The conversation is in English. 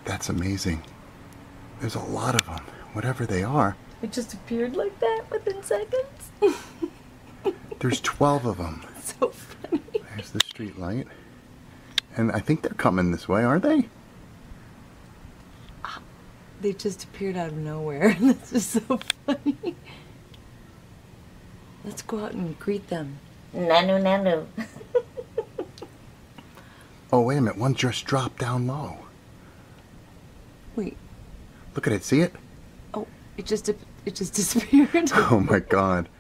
That's amazing. There's a lot of them, whatever they are. It just appeared like that within seconds. There's 12 of them. So funny. There's the street light. And I think they're coming this way, aren't they? They just appeared out of nowhere. That's just so funny. Let's go out and greet them. Nanu, nanu. Oh, wait a minute. One just dropped down low. Wait. Look at it. See it? Oh, it just disappeared. Oh my God.